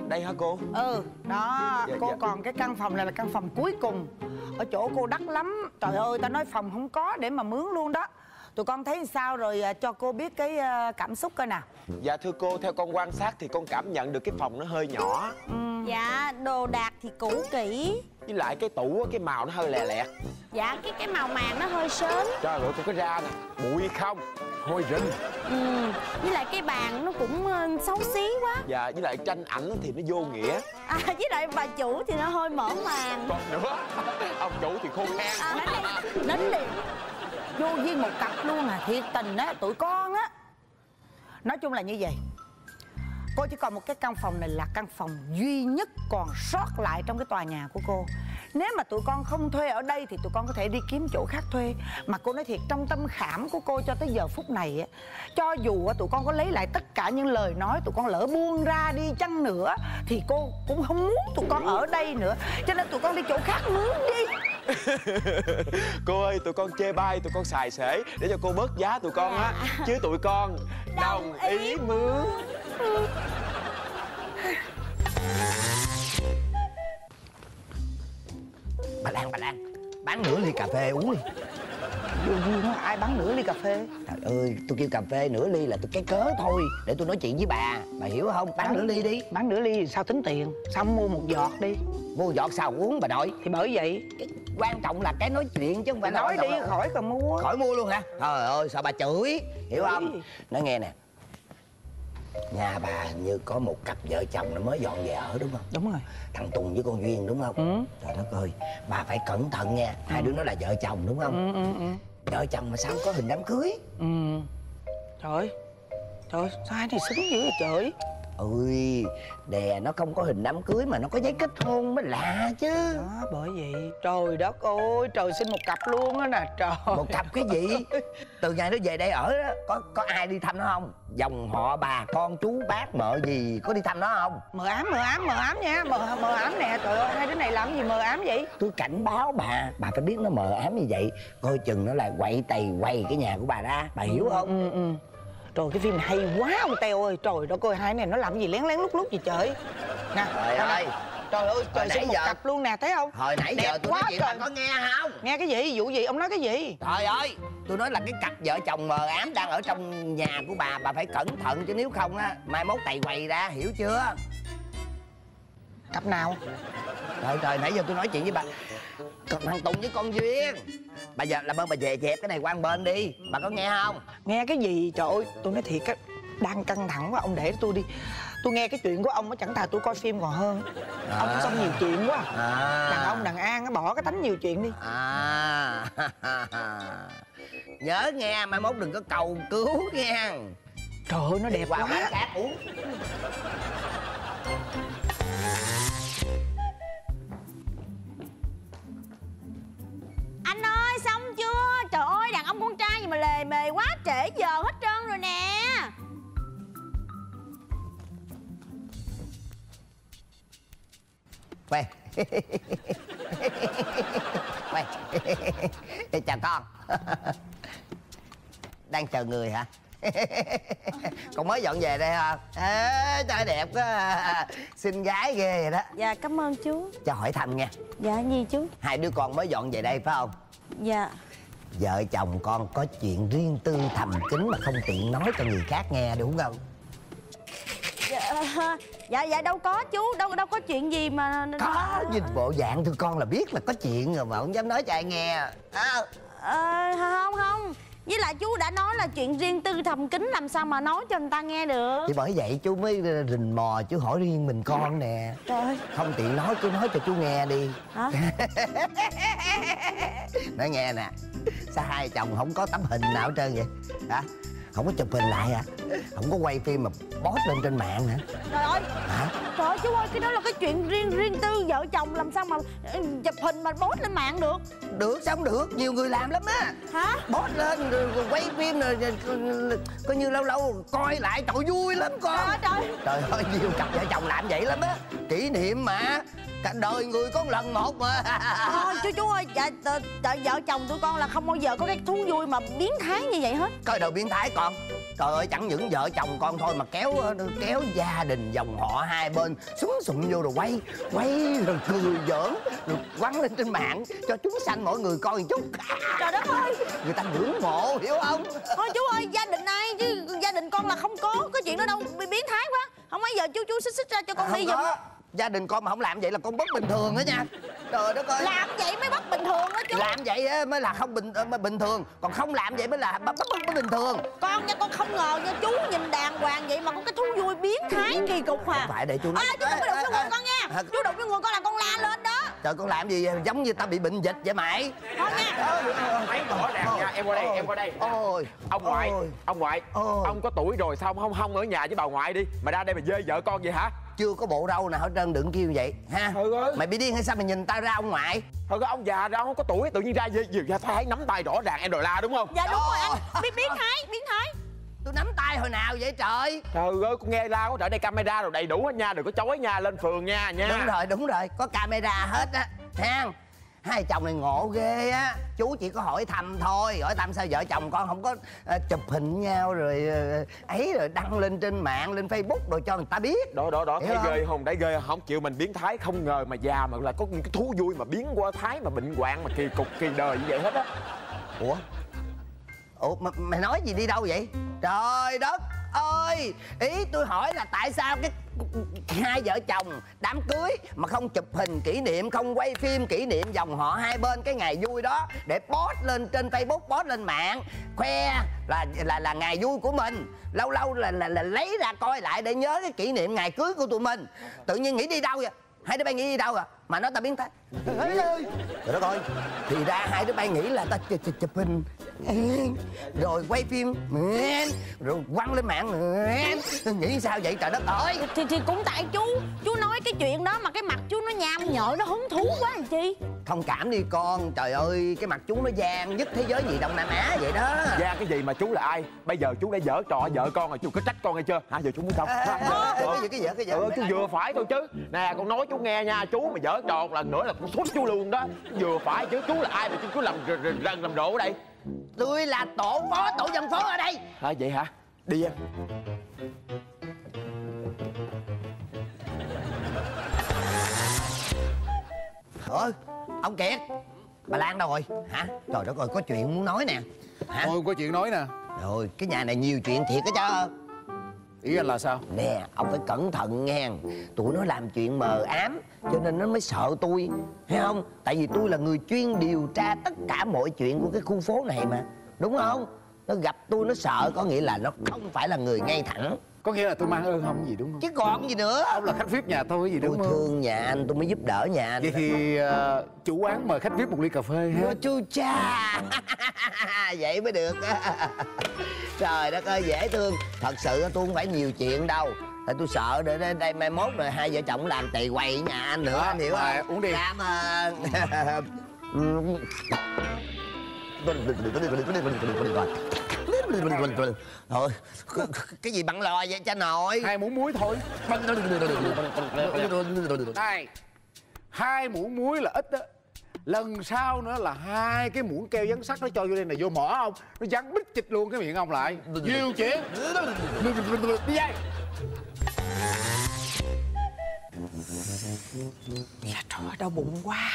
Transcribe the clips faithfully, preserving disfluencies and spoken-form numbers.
đây hả cô? Ừ, đó, dạ, cô dạ. còn cái căn phòng này là căn phòng cuối cùng. Ở chỗ cô đắt lắm. Trời ơi, ta nói phòng không có để mà mướn luôn đó. Tụi con thấy sao rồi cho cô biết cái cảm xúc coi nào. Dạ thưa cô, theo con quan sát thì con cảm nhận được cái phòng nó hơi nhỏ. ừ. Dạ, đồ đạc thì cũ kỹ. Với lại cái tủ cái màu nó hơi lè lẹt. Dạ, cái cái màu màng nó hơi sến. Trời ơi, cô có ra nè, bụi không? Hôi rinh. Ừ, với lại cái bàn nó cũng uh, xấu xí quá. Dạ, với lại tranh ảnh thì nó vô nghĩa. À, với lại bà chủ thì nó hơi mở màng. Còn nữa, ông chủ thì khô khan. À, đến liền. Vô duyên một cặp luôn à, thiệt tình á, tụi con á. Nói chung là như vậy. Cô chỉ còn một cái căn phòng này là căn phòng duy nhất còn sót lại trong cái tòa nhà của cô. Nếu mà tụi con không thuê ở đây thì tụi con có thể đi kiếm chỗ khác thuê. Mà cô nói thiệt, trong tâm khảm của cô cho tới giờ phút này á, cho dù tụi con có lấy lại tất cả những lời nói tụi con lỡ buông ra đi chăng nữa thì cô cũng không muốn tụi con ở đây nữa. Cho nên tụi con đi chỗ khác mướn đi. Cô ơi, tụi con chê bai, tụi con xài xể để cho cô bớt giá tụi con á. Dạ. Chứ tụi con đồng ý mướn. Bà Lan, bà Lan, bán nửa ly cà phê uống đi. Vô duyên á, ai bán nửa ly cà phê? Trời ơi, tôi kêu cà phê nửa ly là tôi cái cớ thôi, để tôi nói chuyện với bà, bà hiểu không? Bán nửa ly đi. Bán nửa ly thì sao tính tiền? Sao không mua một giọt đi? Mua giọt sao uống bà nội? Thì bởi vậy Cái quan trọng là cái nói chuyện chứ không phải nói đi, là... khỏi cần mua. Khỏi mua luôn hả? Trời ơi, sao bà chửi, hiểu không? Nói nghe nè, nhà bà như có một cặp vợ chồng nó mới dọn về ở đúng không? Đúng rồi. Thằng Tùng với con Duyên đúng không? Ừ. Trời đất ơi, bà phải cẩn thận nha. Hai đứa nó là vợ chồng đúng không? Ừ, ừ, ừ. Vợ chồng mà sao có hình đám cưới? Ừ. Trời ơi, trời ơi, sao ai này xứng dữ vậy trời? Ôi, đè nó không có hình đám cưới mà nó có giấy kết hôn mới lạ chứ. Đó, bởi vậy. Trời đất ơi, trời sinh một cặp luôn á nè, trời. Một cặp cái gì? Từ ngày nó về đây ở đó, có có ai đi thăm nó không? Dòng họ bà, con chú, bác, mợ gì có đi thăm nó không? Mờ ám, mờ ám, mờ ám nha, mờ, mờ ám nè. Trời ơi, hai đứa này làm gì mờ ám vậy? Tôi cảnh báo bà, bà phải biết nó mờ ám như vậy. Coi chừng nó lại quậy tày quay cái nhà của bà ra, bà hiểu không? Ừ, ừ. Trời, cái phim này hay quá ông Teo ơi. Trời đất ơi, hai này nó làm gì lén lén lúc lúc gì trời. Nè, Trời ơi. Trời ơi, trời nãy sinh một giờ- cặp luôn nè, thấy không? Hồi nãy Đẹp giờ tôi quá nói chuyện bà trời. có nghe không? Nghe cái gì, vụ gì, ông nói cái gì? Trời ơi, tôi nói là cái cặp vợ chồng mờ ám đang ở trong nhà của bà. Bà phải cẩn thận chứ nếu không á, mai mốt tày quầy ra, hiểu chưa? Cặp nào? Trời trời, nãy giờ tôi nói chuyện với bà. Còn thằng Tùng với con Duyên. Bà giờ làm ơn bà về dẹp cái này qua một bên đi. Bà có nghe không? Nghe cái gì? Trời ơi, tôi nói thiệt á, đang căng thẳng quá, ông để tôi đi. Tôi nghe cái chuyện của ông á, chẳng thà tôi coi phim còn hơn. À. Ông xong nhiều chuyện quá. À. Đàn ông đàn an á, bỏ cái tánh nhiều chuyện đi. À. Nhớ nghe, mai mốt đừng có cầu cứu nghe. Trời ơi, nó đẹp Qua quá. quán khác uống. Anh ơi, xong chưa? Trời ơi, đàn ông con trai gì mà lề mề quá, trễ giờ hết trơn rồi nè. Quay. Quay. Chào con. Đang chờ người hả? Con mới dọn về đây hả? Ê, trai đẹp quá. Xinh gái ghê vậy đó. Dạ, cảm ơn chú. Cho hỏi thăm nha. Dạ, gì chú? Hai đứa con mới dọn về đây phải không? Dạ. Vợ chồng con có chuyện riêng tư thầm kín mà không tiện nói cho người khác nghe đúng không? Dạ, dạ, dạ đâu có chú, đâu đâu có chuyện gì mà... Có, nhìn bộ dạng tụi con là biết là có chuyện rồi mà không dám nói cho ai nghe à. Ờ, không, không. Với lại chú đã nói là chuyện riêng tư thầm kín, làm sao mà nói cho người ta nghe được. Thì bởi vậy chú mới rình mò, chú hỏi riêng mình con nè. Trời ơi. Không tiện nói cứ nói cho chú nghe đi. Hả? Nói nghe nè, sao hai chồng không có tấm hình nào hết trơn vậy hả? Không có chụp hình lại à? Không có quay phim mà post lên trên mạng hả? Trời ơi. Hả? Trời ơi chú ơi, cái đó là cái chuyện riêng riêng tư vợ chồng, làm sao mà chụp hình mà post lên mạng được. Được sao không được, nhiều người làm lắm á. Hả? Post lên rồi, rồi quay phim rồi, rồi, rồi coi như lâu lâu coi lại, trời vui lắm con. Trời ơi, trời. Trời ơi, nhiều cặp vợ chồng làm vậy lắm á. Kỷ niệm mà, cả đời người có một lần một mà. Thôi chú chú ơi, dạ, vợ chồng tụi con là không bao giờ có cái thú vui mà biến thái như vậy hết. Coi đầu biến thái con. Trời ơi, chẳng những vợ chồng con thôi mà kéo kéo gia đình dòng họ hai bên súng sụng vô rồi quay quay rồi cười giỡn rồi quăng lên trên mạng cho chúng sanh mỗi người coi một chút. Trời đất ơi, người ta ngưỡng mộ, hiểu không? thôi chú ơi, gia đình ai chứ gia đình con là không có cái chuyện đó đâu, bị biến thái quá. Không mấy giờ chú chú xích xích ra cho con À, đi không giùm. có. Gia đình con mà không làm vậy là con bất bình thường đó nha. Trời đất ơi. Làm vậy mới bất bình thường đó chú. Làm vậy á mới là không bình mới bình thường, còn không làm vậy mới là bất bất, bất bình thường. Con nha, con không ngờ nha, chú nhìn đàng hoàng vậy mà có cái thú vui biến thái kỳ cục à. Phải để chú nói. À, chú đừng có đụng vô người con nha. Chú đụng vô người con là con la lên đó. Trời, con làm gì giống như tao bị bệnh dịch vậy mày. Thôi nha. Thấy rõ ràng nha. Em qua đây, em qua đây. Ôi, Ông ngoại, ôi. ông ngoại, Ôi. ông có tuổi rồi sao không không ở nhà với bà ngoại đi mà ra đây mà dê vợ con vậy hả? Chưa có bộ râu nào hết trơn đừng kêu vậy ha. Ừ ơi. Mày bị điên hay sao mà nhìn tao ra ông ngoại? Thôi cái ông già ra không có tuổi tự nhiên ra dê dê thấy nắm tay rõ ràng em đòi la đúng không? Dạ đúng rồi Trời anh. Biến biến thái, biến thái. Tôi nắm tay hồi nào vậy trời? Trời ơi, con nghe la có ở đây camera rồi đầy đủ hết nha, đừng có chối nha, lên phường nha nha. Đúng rồi, đúng rồi, có camera hết á ha. Hai chồng này ngộ ghê á. Chú chỉ có hỏi thăm thôi, hỏi thăm sao vợ chồng con không có uh, chụp hình nhau rồi uh, ấy rồi đăng lên trên mạng, lên Facebook rồi cho người ta biết. Đó đó đó, Hiểu thấy không? ghê không? Thấy ghê không? Không chịu mình biến thái, không ngờ mà già mà là có những cái thú vui mà biến qua thái mà bệnh hoạn mà kỳ cục kỳ đời như vậy hết á. Ủa? Ủa mà, mày nói gì đi đâu vậy? Trời đất ơi, ý tôi hỏi là tại sao cái hai vợ chồng đám cưới mà không chụp hình kỷ niệm, không quay phim kỷ niệm dòng họ hai bên cái ngày vui đó để post lên trên Facebook, post lên mạng khoe là là là ngày vui của mình, lâu lâu là là, là lấy ra coi lại để nhớ cái kỷ niệm ngày cưới của tụi mình. Tự nhiên nghĩ đi đâu vậy? Hai đứa bay nghĩ đi đâu à? Mà nó ta biến thái. Trời đất ơi, thì ra hai đứa bay nghĩ là ta chụp, chụp, chụp hình rồi quay phim rồi quăng lên mạng. Nghĩ sao vậy trời đất ơi? Thì thì cũng tại chú chú nói cái chuyện đó mà cái mặt chú nó nham nhở, nó hứng thú quá làm chi. Thông cảm đi con, trời ơi cái mặt chú nó gian nhất thế giới gì Đông Nam Á vậy đó. Gian cái gì mà chú là ai? Bây giờ chú đã dở trò vợ con rồi, chú có trách con hay chưa? Hả, giờ chú muốn xong? Cái gì cái gì cái gì? Ừ, chú vừa phải thôi chứ. Nè, con nói chú nghe nha, chú mà dở trò một lần nữa là con sút chú luôn đó. Vừa phải chứ, chú là ai mà chú cứ làm rần làm rộ ở đây? Tôi là tổ phó tổ dân phố ở đây. À, vậy hả? Đi em. Ơi, ông Kiệt, bà Lan đâu rồi? Hả? Trời đất ơi, có chuyện muốn nói nè. Hả? Thôi có chuyện nói nè. Rồi, cái nhà này nhiều chuyện thiệt á chứ. Ý anh là sao? Nè, ông phải cẩn thận nghe. Tụi nó làm chuyện mờ ám cho nên nó mới sợ tôi, thấy không? Tại vì tôi là người chuyên điều tra tất cả mọi chuyện của cái khu phố này mà, đúng không? Nó gặp tôi nó sợ có nghĩa là nó không phải là người ngay thẳng. Có nghĩa là tôi mang ơn không gì đúng không? Chứ còn gì nữa. Ông là khách vi ai pi nhà tôi gì đúng Tôi không? thương nhà anh, tôi mới giúp đỡ nhà anh. Vậy thì uh, chủ quán mời khách vi ai pi một ly cà phê ha. Chu cha. Vậy mới được. Trời đất ơi, dễ thương. Thật sự tôi không phải nhiều chuyện đâu. Tại tôi sợ để đây, đây mai mốt rồi hai vợ chồng làm tì quầy ở nhà anh nữa, À, anh hiểu mời, không? uống đi. Cảm ơn. Thôi, cái gì bắn lò vậy cha nội? Hai muỗng muối thôi. Này, hai muỗng muối là ít đó. Lần sau nữa là hai cái muỗng keo dán sắt nó cho vô đây này vô mỏ không? Nó dán bít chịch luôn cái miệng ông lại. Nhiều chuyện. Đi dây. Dạ trời ơi, đau bụng quá.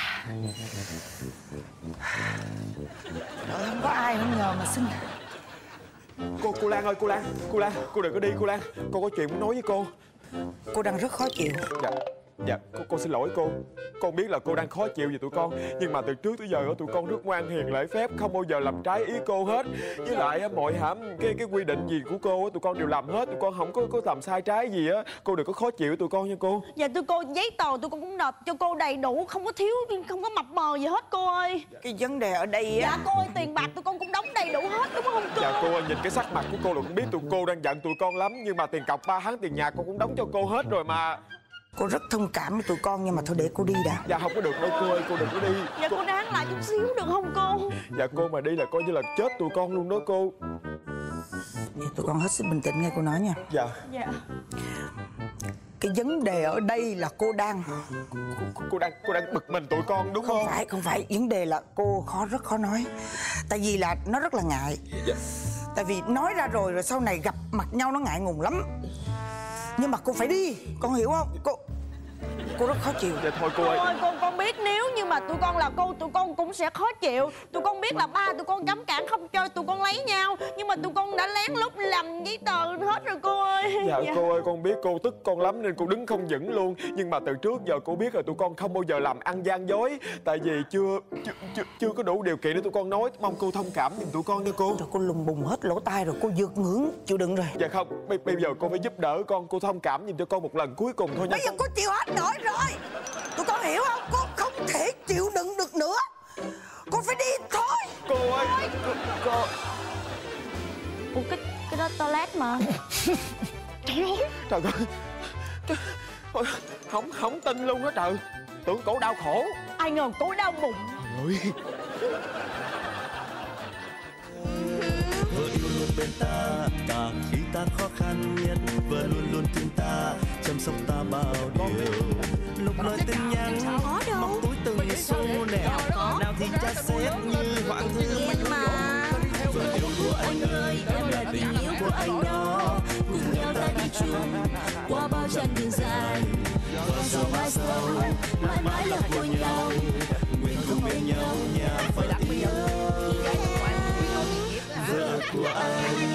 Trời, không có ai không nhờ mà xin. Cô, cô Lan ơi, cô Lan, cô Lan, cô đừng có đi cô Lan. Con có chuyện muốn nói với cô. Cô đang rất khó chịu. Dạ, dạ, cô, cô xin lỗi cô. Con biết là cô đang khó chịu vì tụi con. Nhưng mà từ trước tới giờ tụi con rất ngoan hiền lễ phép, không bao giờ làm trái ý cô hết. Với lại mọi hãm cái cái quy định gì của cô tụi con đều làm hết. Tụi con không có có làm sai trái gì á. Cô đừng có khó chịu tụi con nha cô. Dạ thưa cô, giấy tờ tụi con cũng nộp cho cô đầy đủ, không có thiếu, không có mập mờ gì hết cô ơi. Cái vấn đề ở đây á. Dạ cô ơi, tiền bạc tụi con cũng đóng đầy đủ hết đúng không cô? Dạ cô ơi, nhìn cái sắc mặt của cô là cũng biết tụi cô đang giận tụi con lắm. Nhưng mà tiền cọc ba tháng tiền nhà cô cũng đóng cho cô hết rồi mà. Cô rất thông cảm với tụi con nhưng mà thôi để cô đi đã. Dạ không có được đâu cô ơi, cô đừng có đi. Dạ cô đáng lại chút xíu được không cô? Dạ cô mà đi là coi như là chết tụi con luôn đó cô. Vậy tụi con hết sức bình tĩnh nghe cô nói nha. Dạ. Dạ. Cái vấn đề ở đây là cô đang Cô, cô đang cô đang bực mình tụi con đúng không? Không phải, không phải. Vấn đề là cô khó rất khó nói. Tại vì là nó rất là ngại. Dạ. Tại vì nói ra rồi rồi sau này gặp mặt nhau nó ngại ngùng lắm. Nhưng mà cô phải đi, con hiểu không? Cô cô rất khó chịu. Dạ thôi cô ơi. Cô ơi, con con biết nếu như mà tụi con là cô, tụi con cũng sẽ khó chịu. Tụi con biết là ba tụi con cấm cản không cho tụi con lấy nhau, nhưng mà tụi con đã lén lút làm giấy tờ hết rồi cô ơi. Dạ, dạ cô ơi, con biết cô tức con lắm nên cô đứng không vững luôn. Nhưng mà từ trước giờ cô biết là tụi con không bao giờ làm ăn gian dối. Tại vì chưa chưa, chưa, chưa có đủ điều kiện để tụi con nói. Mong cô thông cảm giùm tụi con nha cô. Rồi cô lùng bùng hết lỗ tai rồi, cô vượt ngưỡng chịu đựng rồi. Dạ không, bây, bây giờ cô phải giúp đỡ con. Cô thông cảm giùm cho con một lần cuối cùng thôi nha. Bây giờ cô chịu hết nổi rồi. Tụi con hiểu không? Cô không thể chịu đựng được nữa. Cô phải đi thôi. Cô ơi, cô, cô... Ủa cái cái đó toilet mà. Trời ơi, trời ơi. Trời, không không tin luôn đó trời. Tưởng cổ đau khổ. Ai ngờ cổ đau bụng. Trời ơi. Vợ yêu luôn bên ta cả khi ta khó khăn nhất, vợ luôn luôn thương ta chăm sóc ta bao điều. Lúc nói tin nhắn móc túi từng xu nẻo, nào thì cha xét như hoàng thương mà. Vợ yêu của anh ơi, em là tình yêu của anh đó, cùng nhau ta đi chung qua bao chặng đường dài. Vợ sao mãi sau mãi mãi là của nhau, nguyện cùng bên nhau nhà phải yêu. Vợ của anh